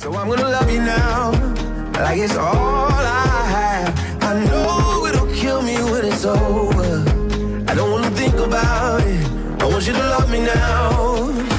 So I'm gonna love you now, like it's all I have. I know it'll kill me when it's over. I don't wanna think about it. I want you to love me now.